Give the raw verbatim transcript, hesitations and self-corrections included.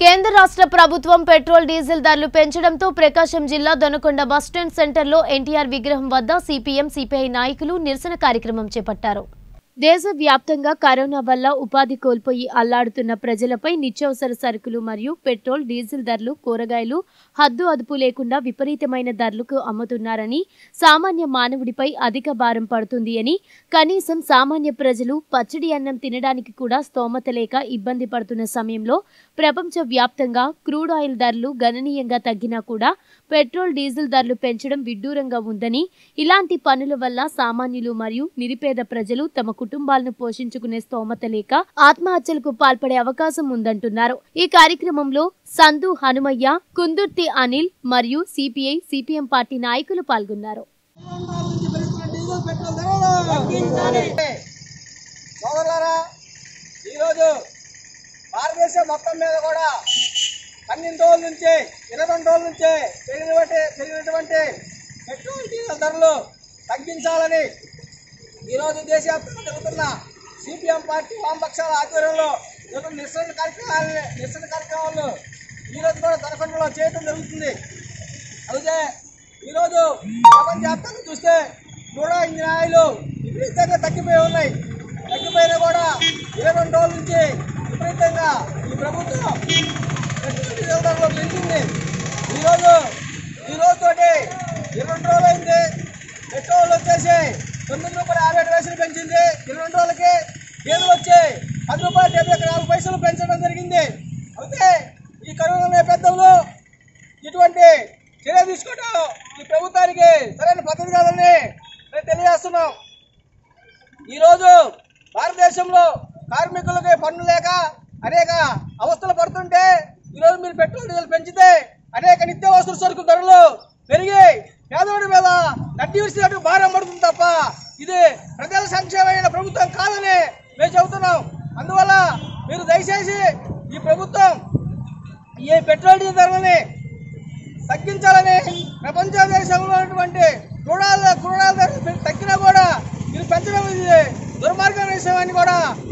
కేంద్ర రాష్ట్ర ప్రభుత్వం పెట్రోల్ డీజిల్ ధరలు పెంచడంతో ప్రకాశం జిల్లా దొనకొండ బస్టాండ్ సెంటర్లో ఎన్టీఆర్ విగ్రహం వద్ద సిపిఎం సిపిఐ నాయకులు నిరసన కార్యక్రమం చేపట్టారు. దేశవ్యాప్తంగా కరోనా వల్ల ఉపాధి కోల్పోయి అల్లాడుతున్న ప్రజలపై నిత్యావసర సరుకులు మరియు పెట్రోల్ డీజిల్ ధరలు కూరగాయలు హద్దు అదుపు లేకుండా విపరీతమైన ధరలకు అమ్ముతున్నారని, సామాన్య మానవుడిపై అధిక భారం పడుతుంది అని, కనీసం సామాన్య ప్రజలు పచ్చడి అన్నం తినడానికి కూడా స్తోమత లేక ఇబ్బంది పడుతున్న సమయంలో ప్రపంచ వ్యాప్తంగా క్రూడ్ ఆయిల్ ధరలు గణనీయంగా తగ్గినా కూడా పెట్రోల్ డీజిల్ ధరలు పెంచడం విడ్డూరంగా ఉందని, ఇలాంటి పనుల వల్ల సామాన్యులు మరియు నిరుపేద ప్రజలు తమ కుటుంబాలను పోషించుకునే స్తోమత లేక ఆత్మహత్యలకు పాల్పడే అవకాశం ఉందంటున్నారు. ఈ కార్యక్రమంలో సందు హనుమయ్య, కుందుర్తి అనిల్ మరియు సిపిఐ సిపిఎం పార్టీ నాయకులు పాల్గొన్నారు. భారతదేశం మొత్తం మీద కూడా పన్నెండు రోజుల నుంచి ఇరవై రెండు రోజుల నుంచి పెరిగినటువంటి పెరిగినటువంటి పెట్రోల్ డీజిల్ ధరలు తగ్గించాలని ఈరోజు దేశవ్యాప్తంగా జరుగుతున్న సిపిఎం పార్టీ వామపక్షాల ఆధ్వర్యంలో నిరసన కార్యక్రమాలు నిరసన కార్యక్రమాలు ఈరోజు కూడా దొనకొండలో చేయడం జరుగుతుంది. అయితే ఈరోజు ప్రపంచవ్యాప్తంగా చూస్తే కూడా ఇంజిన్ ఆయిల్ విపరీతంగా తగ్గిపోయి ఉన్నాయి. తగ్గిపోయినా కూడా ఇరవై రెండు రోజుల నుంచి విపరీతంగా ఈ ప్రభుత్వం పెట్రోల్ డీజిల్ ధరలు పెంచింది. ఈరోజు ఈ రోజుతోటి ఇరవై రెండు రోజులు అయింది. పెట్రోల్ వచ్చేసి తొమ్మిది రూపాయలు యాభై ఏడు పైసలు పెంచింది. ఇరవై రెండు రోజులకి డీజిల్ వచ్చి పది రూపాయలు డెబ్బై ఒక నాలుగు పైసలు పెంచడం జరిగింది. అయితే ఈ కరోనా నేపథ్యంలో ఇటువంటి చర్య తీసుకోవడం ఈ ప్రభుత్వానికి సరైన పద్ధతి కాదని మేము తెలియజేస్తున్నాం. ఈరోజు భారతదేశంలో కార్మికులకి పన్ను లేక అనేక అవస్థలు పడుతుంటే ఈరోజు మీరు పెట్రోల్ డీజిల్ పెంచితే అనేక నిత్యావసర సరుకు ధరలు పెరిగి పేదవాడి మీద నడ్డి విసినట్టు భారం పడుతుంది తప్ప ఇది ప్రజల సంక్షేమమైన ప్రభుత్వం కాదని మేము చెబుతున్నాం. అందువల్ల మీరు దయచేసి ఈ ప్రభుత్వం ఈ పెట్రోల్ డీజిల్ ధరలని తగ్గించాలని, ప్రపంచ దేశంలో ఉన్నటువంటి క్రూడాల క్రూడాల ధరలు తగ్గినా కూడా మీరు పెంచడం ఇది దుర్మార్గమైన విషయమని కూడా